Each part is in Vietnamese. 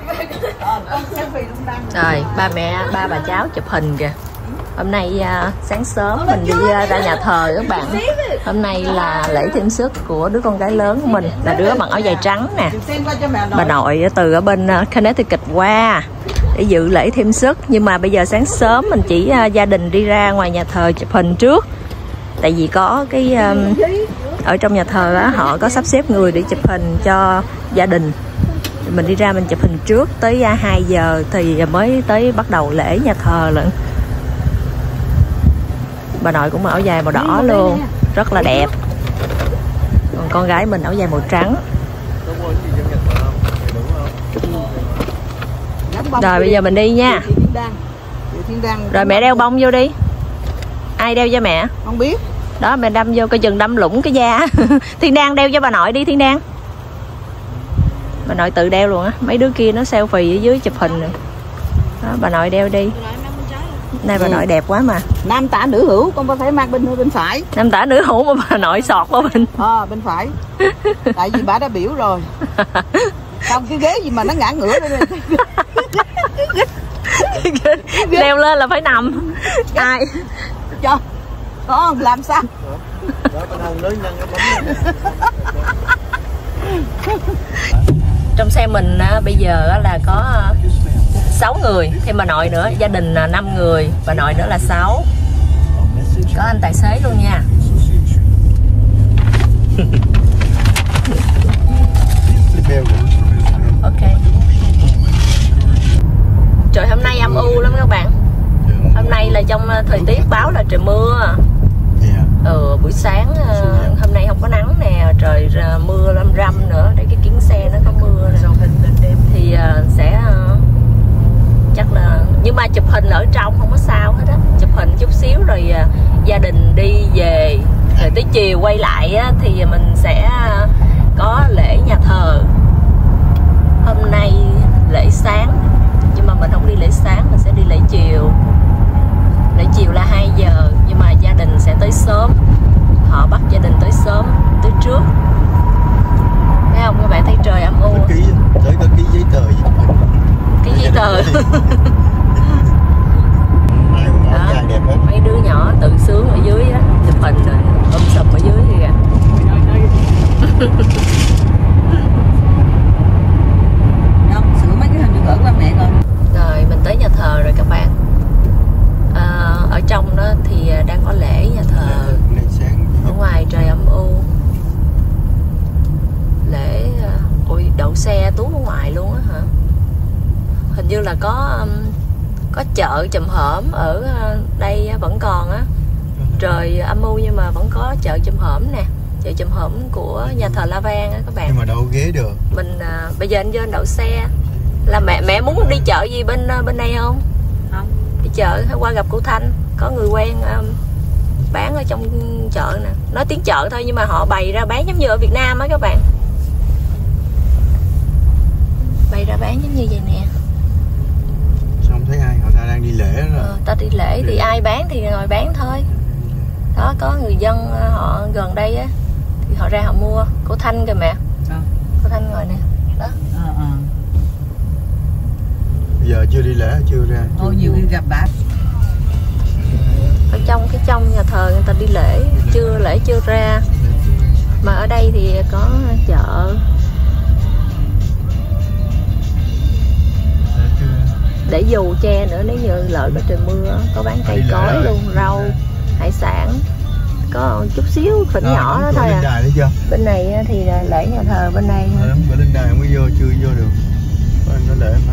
Rồi ba bà cháu chụp hình kìa. Hôm nay sáng sớm mình đi ra nhà thờ các bạn. Hôm nay là lễ thêm sức của đứa con gái lớn của mình, là đứa mặc áo dài trắng nè. Bà nội từ ở bên Connecticut qua để dự lễ thêm sức. Nhưng mà bây giờ sáng sớm mình chỉ gia đình đi ra ngoài nhà thờ chụp hình trước. Tại vì có cái ở trong nhà thờ á, họ có sắp xếp người để chụp hình cho gia đình. Mình đi ra mình chụp hình trước, tới 2 giờ thì mới tới bắt đầu lễ nhà thờ lận. Bà nội cũng mặc áo dài màu đỏ luôn, rất là đẹp. Còn con gái mình áo dài màu trắng. Rồi bây giờ mình đi nha. Rồi mẹ đeo bông vô đi. Ai đeo cho mẹ? Không biết. Đó mẹ đâm vô coi chừng đâm lủng cái da. Thiên Đan đeo cho bà nội đi Thiên Đan. Bà nội tự đeo luôn á. Mấy đứa kia nó selfie ở dưới chụp hình rồi. Đó bà nội đeo đi. Nay bà nội đẹp quá mà. Nam tả nữ hữu, con phải mang bên phải. Nam tả nữ hữu mà bà nội sọt vào bên. Bên phải. Tại vì bà đã biểu rồi. Không cái ghế gì mà nó ngã ngửa lên. Leo lên là phải nằm. Ai? Cho. Làm sao? Trong xe mình bây giờ là có 6 người, thêm bà nội nữa, gia đình là 5 người, bà nội nữa là 6. Có anh tài xế luôn nha. Ok. Trời hôm nay âm u lắm các bạn. Hôm nay là trong thời tiết báo là trời mưa. Buổi sáng hôm nay không có nắng nè, trời mưa râm râm nữa. Để cái kính xe nó có mưa nè. Thì sẽ chắc là, nhưng mà chụp hình ở trong không có sao hết á. Chụp hình chút xíu rồi gia đình đi về, rồi tới chiều quay lại á, thì mình sẽ có lễ nhà thờ. Hôm nay lễ sáng, nhưng mà mình không đi lễ sáng, mình sẽ đi lễ chiều. Lễ chiều là 2 giờ, nhưng mà gia đình sẽ tới sớm. Họ bắt gia đình tới sớm, tới trước. Thấy không các bạn, thấy trời âm u. Tới có ký giấy tờ gì? Cái giấy tờ. Đó, mấy đứa nhỏ tự sướng ở dưới á, chụp hình rồi sụp ở dưới kìa. Sửa mấy cái hình được gửi qua mẹ rồi. Rồi mình tới nhà thờ rồi các bạn. Ở trong đó thì đang có lễ nhà thờ. Ở ngoài trời âm u. Lễ ui đậu xe tú ở ngoài luôn á hả? Hình như là có chợ Chùm Hổm ở đây vẫn còn á. Trời âm u nhưng mà vẫn có chợ Chùm Hổm nè. Chợ Chùm Hổm của nhà thờ La Vang á các bạn. Nhưng mà đậu ghế được. Mình bây giờ anh vô anh đậu xe. Là mẹ muốn đi chợ gì bên đây không? Không. Đi chợ hay qua gặp cô Thanh, có người quen bán ở trong chợ nè. Nói tiếng chợ thôi nhưng mà họ bày ra bán giống như ở Việt Nam á các bạn. Bày ra bán giống như vậy nè. Không thấy ai, họ ta đang đi lễ rồi. Ta đi lễ thì ai bán thì ngồi bán thôi. Đó có người dân họ gần đây á thì họ ra họ mua. Cô Thanh kìa mẹ. Cô Thanh ngồi nè. Đó. Bây giờ chưa đi lễ, chưa ra. Nhiều khi gặp bà. Ở trong nhà thờ người ta đi lễ chưa ra. Mà ở đây thì có chợ. Để dù che nữa, nếu như lỡ có trời mưa có bán cây cối luôn, rau, hải sản. Có chút xíu phỉnh nhỏ đó thôi à. Bên này thì lễ nhà thờ bên này. Bữa lên đài không có vô, chưa vô được. Có anh nói lễ mà.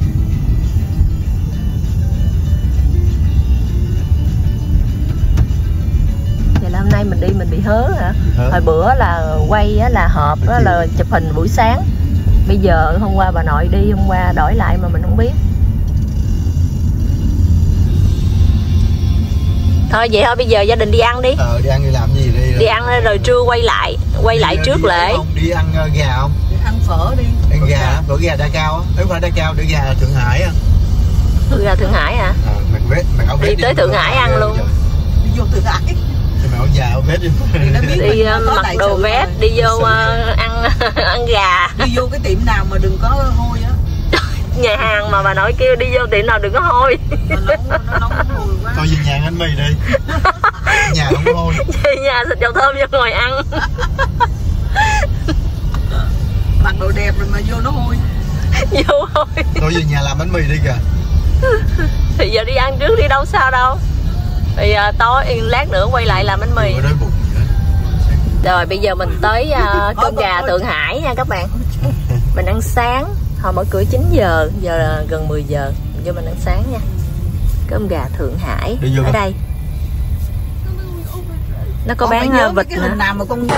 Vậy là hôm nay mình đi mình bị hớ hả? Hồi bữa là quay là họp là chụp hình buổi sáng. Bây giờ hôm qua bà nội đi, hôm qua đổi lại mà mình không biết. Thôi vậy thôi bây giờ gia đình đi ăn đi. Đi ăn đi làm gì đi. Đi ăn rồi trưa quay lại trước lễ. Đi ăn gà không? Đi ăn phở đi. Ăn gà, phở gà Đa Cao á. Không phải Đa Cao, để gà Thượng Hải á. Ra Thượng Hải hả? Mặc áo vest đi tới Thượng Hải ăn luôn. Đi vô Thượng Hải. Mặc áo dài áo vest đi. Đi mặc đồ vest đi vô ăn gà. Đi vô cái tiệm nào mà đừng có hôi á. nhà hàng mà bà nội kêu đi vô tiệm nào đừng có hôi. Nó nóng mùi quá. Thôi về nhà ăn mì đi. Nhà không hôi. Về nhà xịt dầu thơm vô ngồi ăn. Mặc đồ đẹp rồi mà vô nó hôi. Vô hôi. Thôi về nhà làm bánh mì đi kìa. Thì giờ đi ăn trước đi đâu sao đâu. Thì tối lát nữa quay lại làm bánh mì. Rồi bây giờ mình tới cơm gà Thượng Hải nha các bạn. Mình ăn sáng. Họ mở cửa 9 giờ, giờ là gần 10 giờ. Mình vô mình ăn sáng nha. Cơm gà Thượng Hải ở đây. Nó có bán vịt nữa. Nào mà con...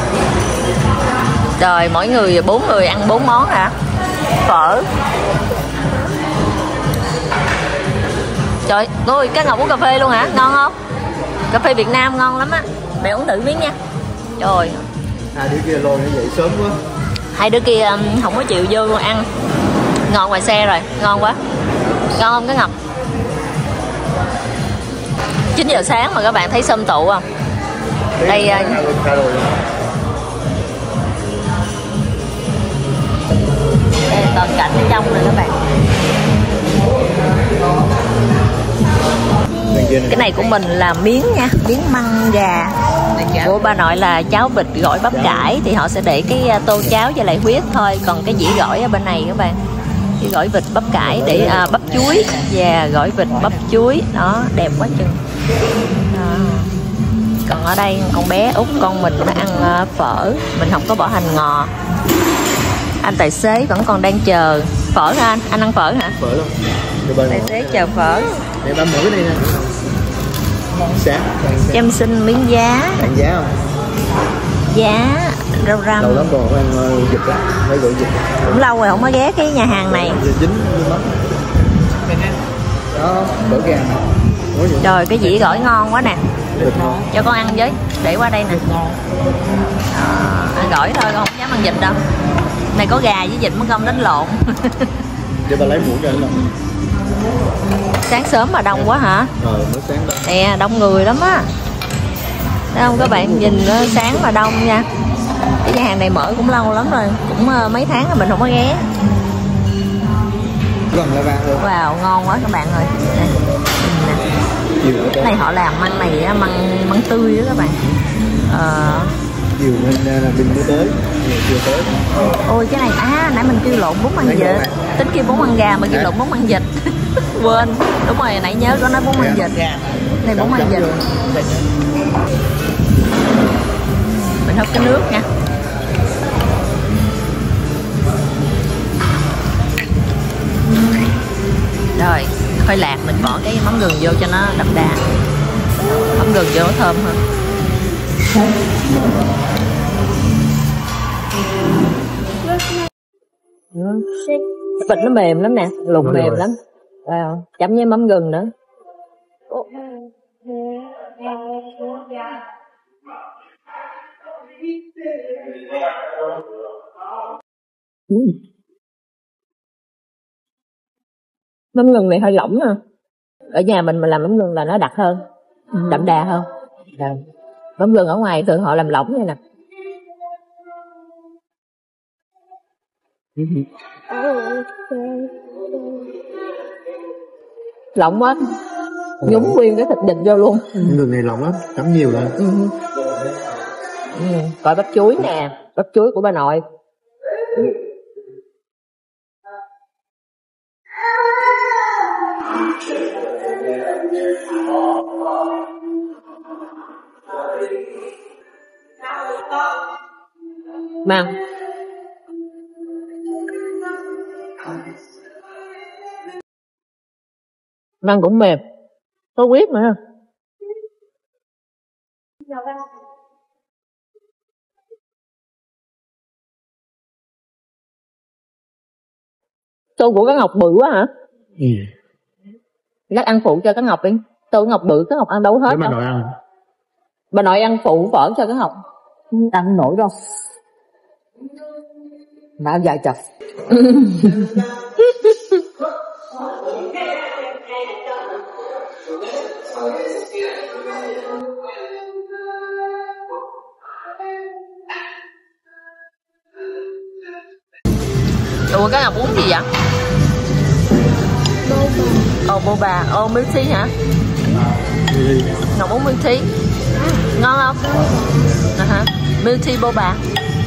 Rồi mỗi người 4 người ăn 4 món hả? Phở. Trời ơi, cái Ngọc uống cà phê luôn hả? Ngon không? Cà phê Việt Nam ngon lắm á. Mẹ uống thử miếng nha. Trời. Hai đứa kia lôi nó dậy sớm quá. Hai đứa kia không có chịu vô ăn. Ngon ngoài xe rồi, ngon quá. Ngon không cái Ngọc? 9 giờ sáng mà các bạn thấy sum tụ không? Đây đây toàn cảnh ở trong rồi các bạn. Cái này của mình là miếng nha, miếng măng gà. Của bà nội là cháo vịt gỏi bắp cải. Thì họ sẽ để cái tô cháo với lại huyết thôi. Còn cái dĩa gỏi ở bên này các bạn, cái gỏi vịt bắp cải để bắp chuối. Và gỏi vịt bắp chuối. Đó, đẹp quá chừng. Còn ở đây con bé út con mình nó ăn phở. Mình không có bỏ hành ngò. Anh tài xế vẫn còn đang chờ phở hả anh? Anh ăn phở hả? Phở luôn. Tài xế chờ phở. Để ba mũi đây nè. Sáng. Cho em xin miếng giá. Ăn giá không? Giá rau răm. Lâu lắm rồi ăn vịt á, mấy gọi vịt. Cũng lâu rồi không có ghé cái nhà hàng này. Giờ chín lắm. Đó, bữa gà. Trời cái dĩa gỏi ngon quá nè. Cho con ăn với. Để qua đây nè. Ăn gỏi thôi, con không dám ăn vịt đâu. Này có gà với vịt mất công đánh lộn. Để bà lấy muỗng cho anh làm. Sáng sớm mà đông quá hả? Mới sáng đó. Nè, đông người lắm á. Thấy không các bạn, nhìn sáng mà đông nha. Cái nhà hàng này mở cũng lâu lắm rồi, cũng mấy tháng rồi mình không có ghé. Wow, ngon quá các bạn ơi. Đây. Cái này họ làm măng này, măng tươi đó các bạn. Chiều nên là đừng có tới, chưa tới. Ôi cái này nãy mình kêu lộn 4 măng vịt. Tính kêu 4 măng gà mà kêu lộn 4 măng vịt. Quên. Đúng rồi, nãy nhớ có nói 4 măng vịt. Này 4 măng vịt. Mình hấp cái nước nha. Rồi, khoai lạc mình bỏ cái mắm gừng vô cho nó đậm đà. Mắm gừng vô nó thơm hơn. Vịt nó mềm lắm nè, luộc mềm lắm. Wow, chấm với mắm gừng nữa. Mắm gừng này hơi lỏng ha. Ở nhà mình làm mắm gừng là nó đặc hơn, đậm đà hơn. Mắm gừng ở ngoài thường họ làm lỏng vậy nè. Lỏng quá, nhúng nguyên cái thịt vịt vô luôn. Gừng này lỏng lắm, chấm nhiều lên. Coi bắp chuối nè, bắp chuối của bà nội. Mang Răng cũng mềm, có huyết mà. Tô của cái Ngọc bự quá hả? Lát ăn phụ cho cái Ngọc đi. Tô Ngọc bự, cái Ngọc ăn đâu hết. Để bà nội ăn. Bà nội ăn phụ phở cho cái Ngọc. Ăn không nổi đâu. Mà ăn dài chật. Ủa cái Ngọc uống gì vậy? Ồ boba, milk tea hả? Ngọc uống milk tea. Ngon không? Hả? Milk tea boba.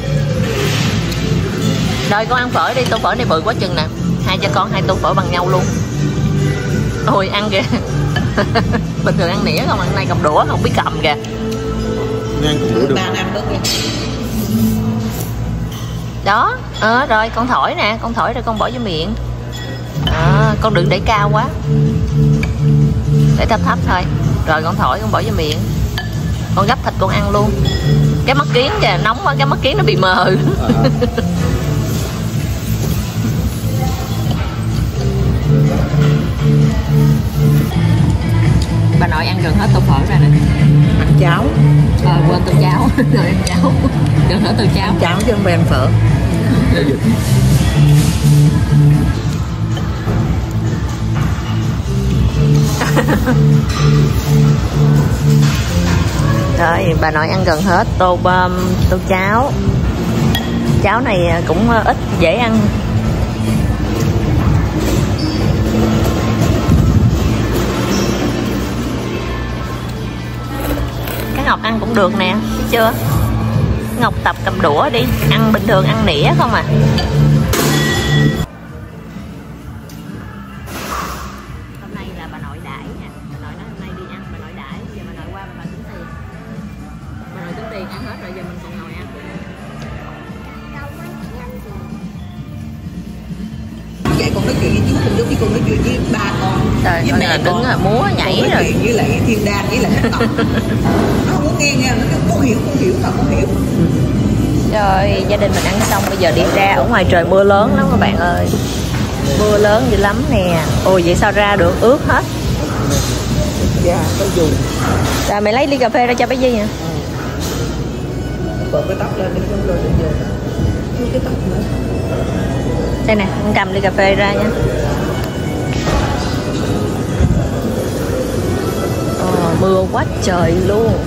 Rồi con ăn phở đi, tô phở này bự quá chừng nè. Hai cha con 2 tô phở bằng nhau luôn. Ôi ăn kìa. Bình thường ăn nĩa không, ăn nay cầm đũa không biết cầm kìa. Ăn cầm đũa được. Đó, rồi con thổi nè, con thổi rồi con bỏ vô miệng. Con đừng để cao quá, để thấp thấp thôi. Rồi con thổi, con bỏ vô miệng. Con gấp thịt con ăn luôn. Cái mắt kiến kìa, nóng quá, cái mắt kiến nó bị mờ. Bà nội ăn gần hết tô phở ra nè. Ăn cháo. Quên tô cháo. Rồi ăn cháo. Gần hết tô cháo. Cháo chứ không phải ăn phở. Rồi bà nội ăn gần hết tô cháo. Cháo này cũng ít, dễ ăn. Cái Ngọc ăn cũng được nè, thấy chưa? Ngọc tập cầm đũa đi, ăn bình thường ăn nĩa không à. Hôm nay là bà nội đãi nha. Bà nội nói hôm nay đi ăn, bà nội đãi. Giờ bà nội qua bà tính tiền. Bà nội tính tiền ăn hết rồi, giờ mình còn ngồi ăn. Vậy con nói chuyện với chú cùng giống như con nói chuyện với ba con. Trời, với mẹ đứng con. múa nhảy con nói rồi. chuyện với lại Thiên Đan với lại Khánh Ngọc. Nó không muốn nghe, nó kêu con hiểu mà con hiểu. Rồi gia đình mình ăn xong bây giờ đi ra. Ở ngoài trời mưa lớn lắm các bạn ơi. Mưa lớn dữ lắm nè. Ôi vậy sao ra được, ướt hết. Dạ, tôi dùng. Rồi mày lấy ly cà phê ra cho bé Di nha. Bật cái tóc lên đi không rồi giờ. Cái tóc nữa. Đây nè, con cầm ly cà phê ra nha. Mưa quá trời luôn.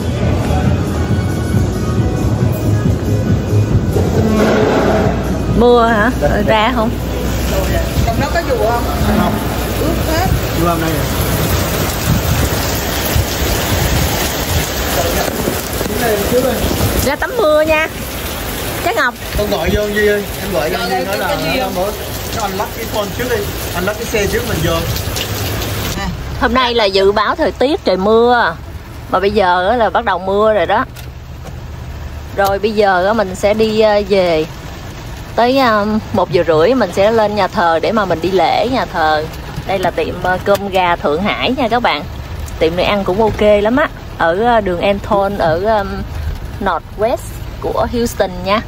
Mưa hả? Ra không? Trong đó có dù không? Không. Ướt hết. Dù hôm nay Ra tắm mưa nha. Chắc Ngọc. con gọi vô Duy ơi, em gọi cho Duy nói là nó anh lắp cái phone trước đi, anh lắp cái xe trước mình vô. Hôm nay là dự báo thời tiết trời mưa, mà bây giờ là bắt đầu mưa rồi đó. Rồi bây giờ mình sẽ đi về. Tới 1 giờ rưỡi mình sẽ lên nhà thờ để mà mình đi lễ nhà thờ. Đây là tiệm cơm gà Thượng Hải nha các bạn. Tiệm này ăn cũng ok lắm á. Ở đường Anton ở Northwest của Houston nha.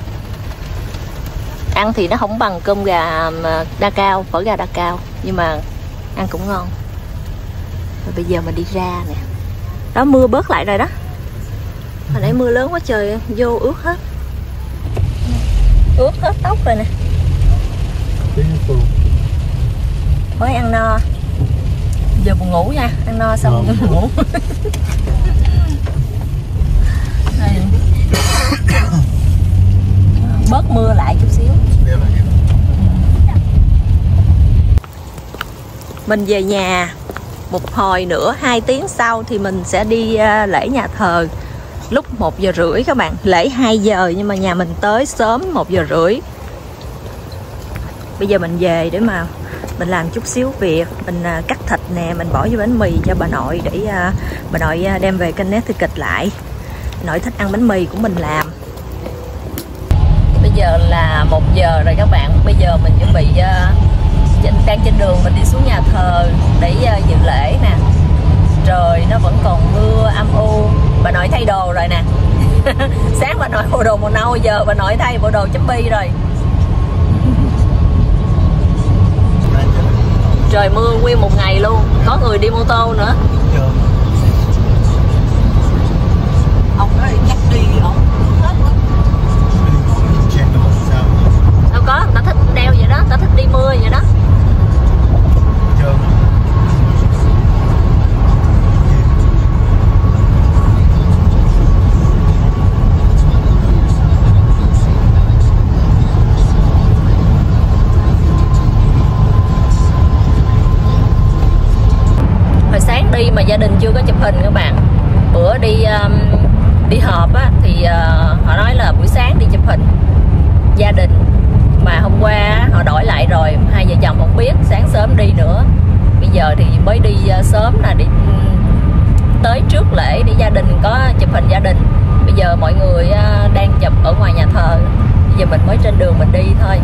Ăn thì nó không bằng cơm gà Đa Cao, phở gà Đa Cao, nhưng mà ăn cũng ngon. Rồi bây giờ mình đi ra nè. Đó, mưa bớt lại rồi đó. Hồi nãy mưa lớn quá trời, vô ướt hết. Ướt hết tóc rồi nè. Mới ăn no. Giờ buồn ngủ nha, ăn no xong buồn ngủ. Bớt mưa lại chút xíu. Mình về nhà một hồi nữa, 2 tiếng sau thì mình sẽ đi lễ nhà thờ lúc 1 giờ rưỡi các bạn. Lễ 2 giờ nhưng mà nhà mình tới sớm 1 giờ rưỡi. Bây giờ mình về để mà mình làm chút xíu việc. Mình cắt thịt nè, mình bỏ vô bánh mì cho bà nội để bà nội đem về Connecticut lại. Bà nội thích ăn bánh mì của mình làm. Bây giờ là 1 giờ rồi các bạn. Bây giờ mình chuẩn bị đang trên đường mình đi xuống nhà thờ để dự lễ nè. Trời nó vẫn còn mưa âm u. Bà nội thay đồ rồi nè. Sáng bà nội bộ đồ màu nâu, giờ bà nội thay bộ đồ chấm bi rồi. Trời mưa nguyên một ngày luôn. Có người đi mô tô nữa. Ông nói chắc đi ông hết quá. Đâu có, người ta thích đeo vậy đó, người ta thích đi mưa vậy đó. khi mà gia đình chưa có chụp hình các bạn. Bữa đi họp á, thì họ nói là buổi sáng đi chụp hình gia đình, mà hôm qua họ đổi lại rồi, hai vợ chồng không biết, sáng sớm đi nữa. Bây giờ thì mới đi sớm là đi tới trước lễ để gia đình có chụp hình gia đình. Bây giờ mọi người đang chụp ở ngoài nhà thờ, bây giờ mình mới trên đường mình đi thôi.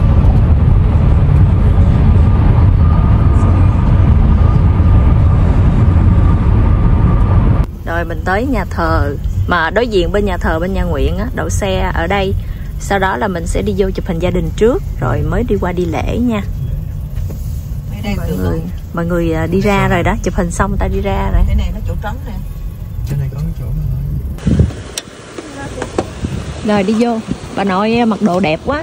Rồi mình tới nhà thờ, mà đối diện bên nhà thờ bên nhà nguyện á, đậu xe ở đây. Sau đó là mình sẽ đi vô chụp hình gia đình trước, rồi mới đi qua đi lễ nha. Mọi người đi ra rồi đó, chụp hình xong ta đi ra rồi. Cái này nó chỗ trống nè. Trên này có cái chỗ mà rồi đi vô. Bà nội mặc đồ đẹp quá.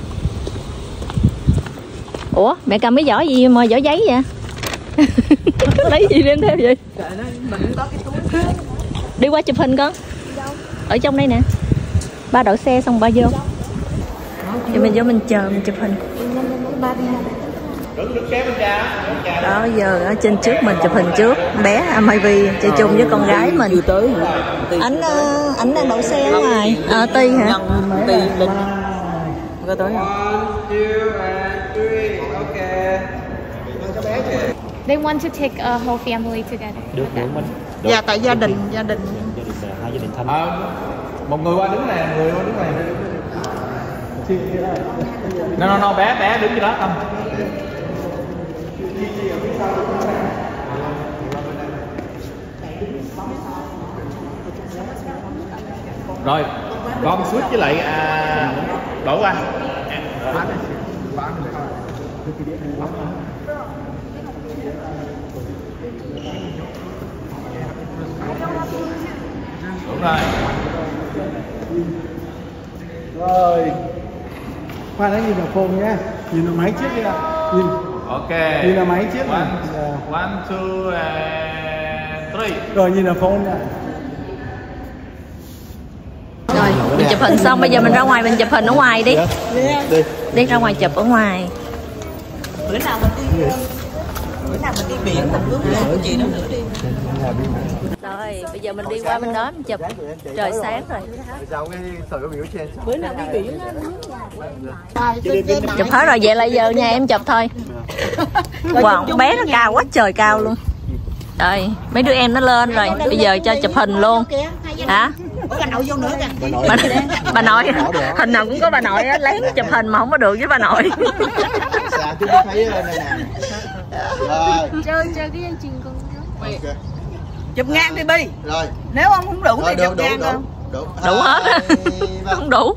Ủa mẹ cầm cái giỏ gì mà giỏ giấy vậy? Lấy gì đem theo vậy? Mình có cái túi. Đi qua chụp hình con. Ở trong đây nè. Ba đậu xe xong ba vô. Thì mình vô mình chờ mình chụp hình. Đó giờ ở trên trước mình chụp hình trước. Bé Mayvi chơi chung với con gái mình. Tới Ảnh đang đậu xe ở ngoài. Ti hả? Ti Linh. Có tới không? They want to take a whole family together. được mình. Dạ tại gia đình hai gia đình thanh. Một người qua đứng này, người qua đứng này. No, bé đứng cái đó không. Rồi, con switch với lại đổ qua. Đúng rồi. Rồi. Khoan hãy nhìn vào phone nhé. Nhìn vào máy trước đi ạ. Nhìn. Ok. Nhìn vào máy trước này. 1, 2 and 3. Rồi nhìn vào phone nha. Rồi mình chụp hình xong, bây giờ mình ra ngoài mình chụp hình ở ngoài đi. Đi ra ngoài chụp ở ngoài. Bữa nào mình đi biển mình bước lên của chị nó nữa đi. Rồi bây giờ mình đi qua bên đó mình chụp. Trời sáng rồi. Bữa nào đi biển chụp hết rồi, vậy là giờ nhà em chụp thôi. Wow, bé nó cao quá trời cao luôn. Rồi mấy đứa em nó lên rồi, bây giờ cho chụp hình luôn. Hả? Bà nội vô nữa kìa. Bà nội hình nào cũng có bà nội á, lén chụp hình mà không có được với bà nội. Chơi cái dây chuyền con. Chụp ngang đi Bi. Rồi. Nếu ông không đủ thì chụp ngang không? Đủ hết á. Không đủ.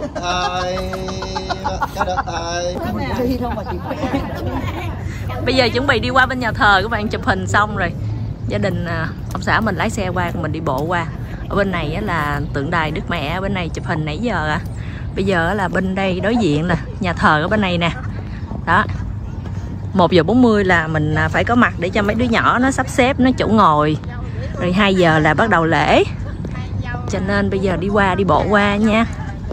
Bây giờ chuẩn bị đi qua bên nhà thờ, các bạn chụp hình xong rồi. Gia đình ông xã mình lái xe qua, mình đi bộ qua. Ở bên này là tượng đài Đức Mẹ, ở bên này chụp hình nãy giờ à. Bây giờ là bên đây đối diện là nhà thờ ở bên này nè. Đó. 1:40 là mình phải có mặt để cho mấy đứa nhỏ nó sắp xếp nó chỗ ngồi. Rồi 2 giờ là bắt đầu lễ. Cho nên bây giờ đi bộ qua nha.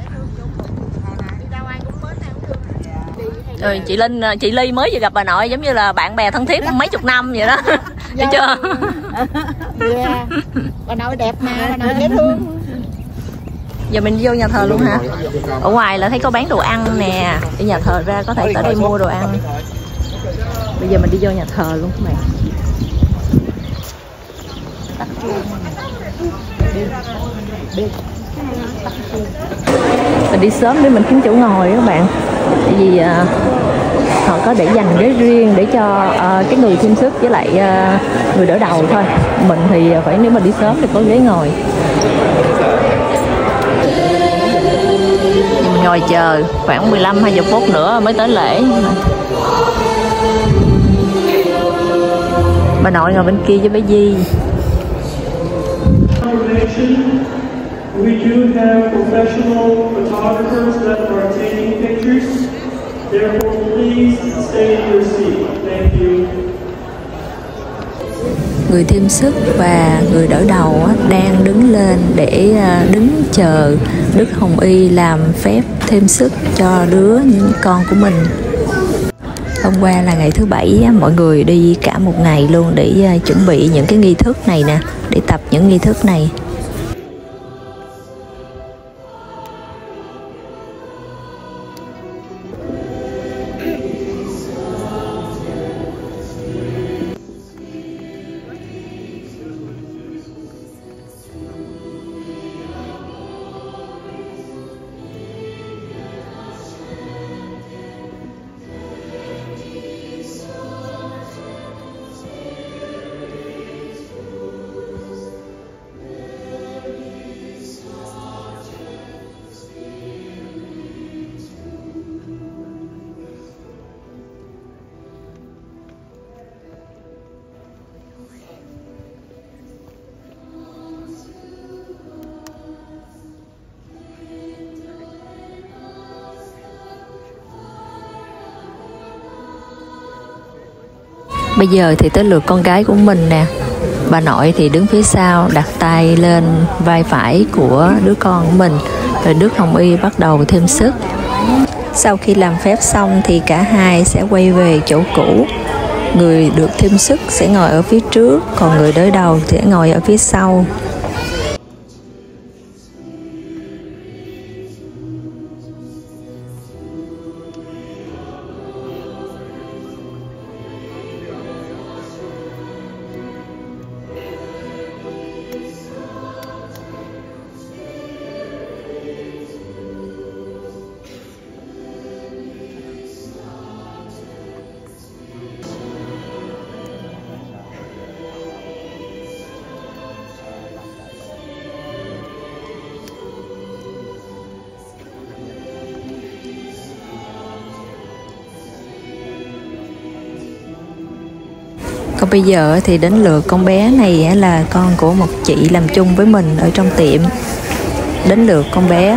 Rồi chị Ly mới vừa gặp bà nội giống như là bạn bè thân thiết mấy chục năm vậy đó. Thấy chưa? Yeah. Bà nội đẹp mà, bà nội dễ thương. Giờ mình vô nhà thờ luôn hả? Ở ngoài là thấy có bán đồ ăn nè. Đi nhà thờ ra có thể tới đây mua đồ ăn. Bây giờ mình đi vô nhà thờ luôn các bạn. Mình đi sớm để mình kiếm chỗ ngồi các bạn. Tại vì họ có để dành ghế riêng để cho cái người thêm sức với lại người đỡ đầu thôi. Mình thì phải, nếu mà đi sớm thì có ghế ngồi. Mình ngồi chờ khoảng 15-20 phút nữa mới tới lễ. Bà nội ngồi bên kia với bé Di. We do have professional photographers that are taking pictures. Therefore, please stay in your seat. Thank you. Người thêm sức và người đỡ đầu đang đứng lên để đứng chờ Đức Hồng Y làm phép thêm sức cho đứa con của mình. Hôm qua là ngày thứ Bảy, mọi người đi cả một ngày luôn để chuẩn bị những cái nghi thức này nè, để tập những nghi thức này. Bây giờ thì tới lượt con gái của mình nè. Bà nội thì đứng phía sau đặt tay lên vai phải của đứa con của mình, rồi Đức Hồng Y bắt đầu thêm sức. Sau khi làm phép xong thì cả hai sẽ quay về chỗ cũ. Người được thêm sức sẽ ngồi ở phía trước, còn người đỡ đầu sẽ ngồi ở phía sau. Còn bây giờ thì đến lượt con bé này là con của một chị làm chung với mình ở trong tiệm. Đến lượt con bé.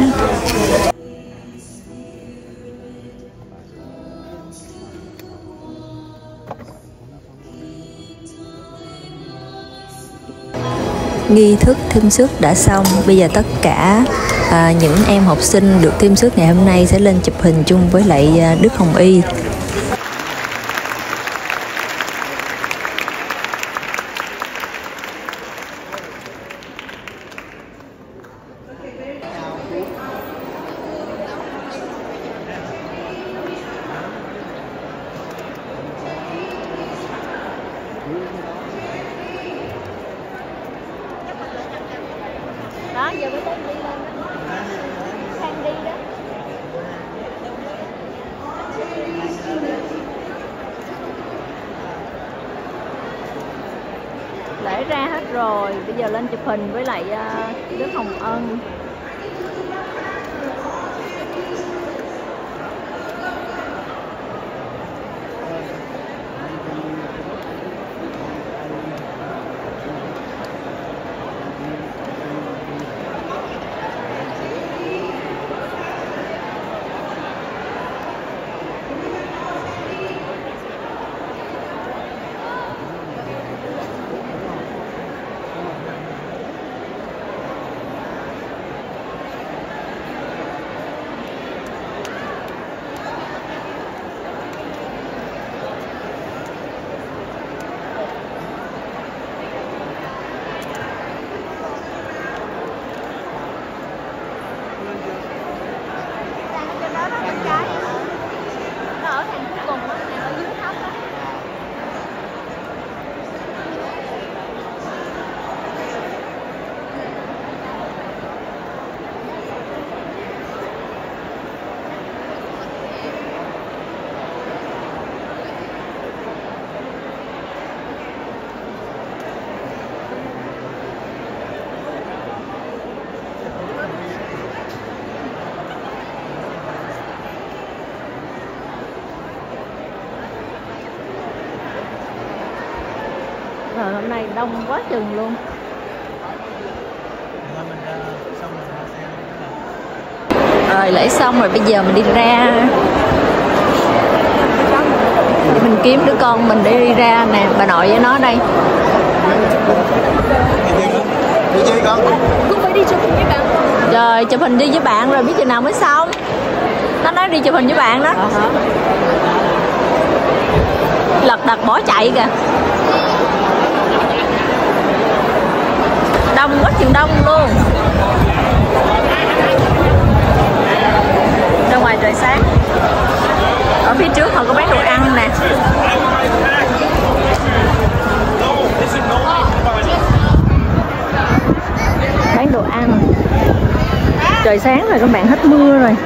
Nghi thức thêm sức đã xong. Bây giờ tất cả những em học sinh được thêm sức ngày hôm nay sẽ lên chụp hình chung với lại Đức Hồng Y. Đó, giờ mới tới đi lên đó. Sang đi đó. Lễ ra hết rồi, bây giờ lên chụp hình với lại Đức Hồng Ân. Rồi hôm nay đông quá chừng luôn. Rồi lễ xong rồi, bây giờ mình đi ra để mình kiếm đứa con mình để đi ra nè. Bà nội với nó đây. Đi chơi con. Không phải đi chụp hình với bạn. Rồi chụp hình đi với bạn rồi biết chừng nào mới xong. Nó nói đi chụp hình với bạn đó. lật đật bỏ chạy kìa. Đông quá chừng đông luôn. Ra ngoài trời sáng. Ở phía trước họ có bán đồ ăn nè. Bán đồ ăn. Trời sáng rồi các bạn, hết mưa rồi.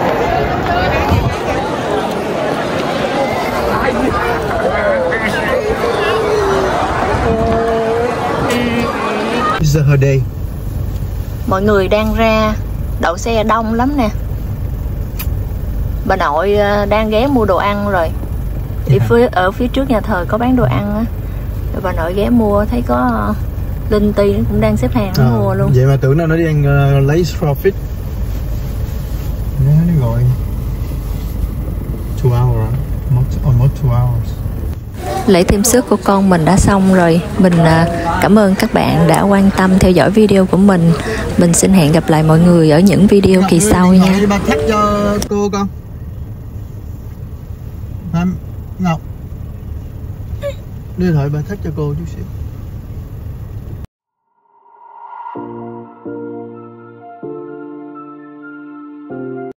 It's her day. Mọi người đang ra đậu xe đông lắm nè. Bà nội đang ghé mua đồ ăn rồi. Đi ở phía trước nhà thờ có bán đồ ăn á. Rồi bà nội ghé mua, thấy có Linh Ti cũng đang xếp hàng mua luôn. Vậy mà tưởng nó đi ăn lấy profit. Nó gọi 2 hours, almost 2 hours. Lễ tiêm sức của con mình đã xong rồi. Mình cảm ơn các bạn đã quan tâm theo dõi video của mình. Mình xin hẹn gặp lại mọi người ở những video kỳ sau nha. Bà thắt cho cô con. Ngọc, đưa thoại bà thắt cho cô chút xíu.